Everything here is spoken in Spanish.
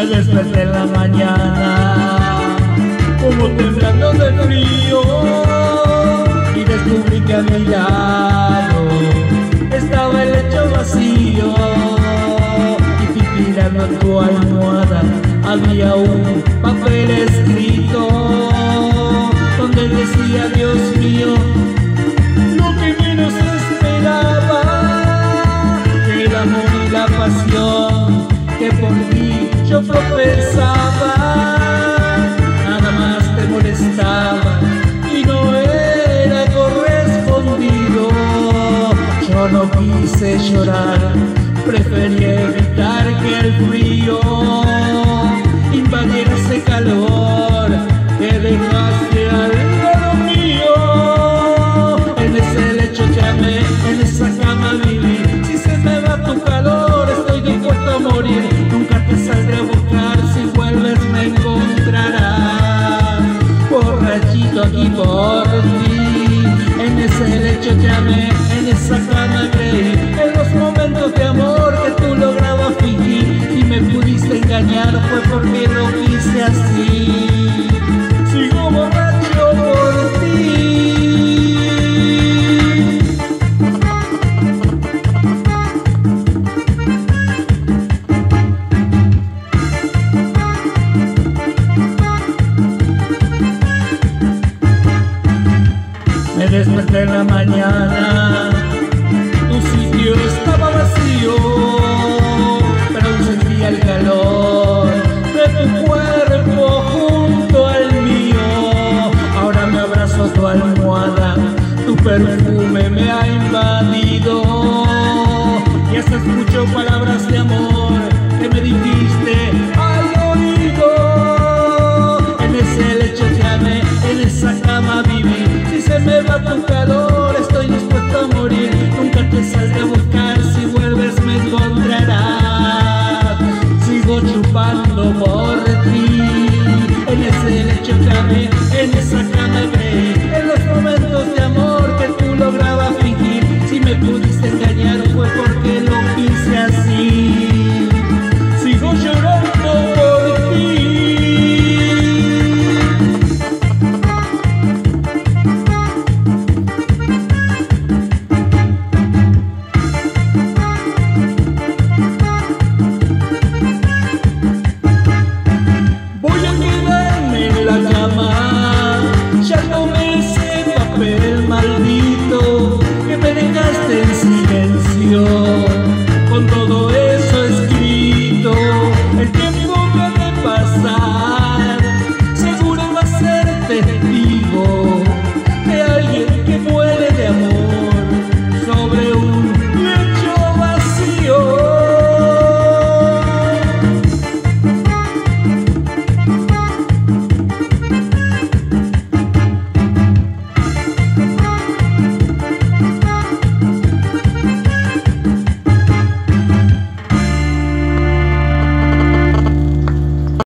desperté en la mañana como temblando de frío y descubrí que a mi lado estaba el lecho vacío, y tirando en tu almohada había un papel escrito donde decía: Dios mío, lo que menos esperaba, que el amor y la pasión que por ti yo profesaba, nada más te molestaba y no era correspondido. Yo no quise llorar, preferí evitar que el frío invadiera ese calor que dejaste al lado mío. En ese lecho te amé, en esa cama viví. Si se me va tu calor, estoy dispuesto a morir. Nunca te saldré a buscar, si vuelves me encontrarás borrachito aquí por ti. En ese lecho te amé, en esa cama creí, en los momentos de amor que tú lograbas fingir. Si me pudiste engañar fue porque lo quise así. Sigo borracho por ti. Me desperté en la mañana, tu sitio estaba vacío, pero aún sentía el calor de tu cuerpo junto al mío. Ahora me abrazo a tu almohada, tu perfume me ha invadido, y hasta escucho palabras de amor que me dijiste al oído. En ese lecho te amé, en esa cama viví. Si se me va tu calor, estoy dispuesto a morir. Nunca te saldré a buscar, si vuelves me encontrarás. Sigo chupando por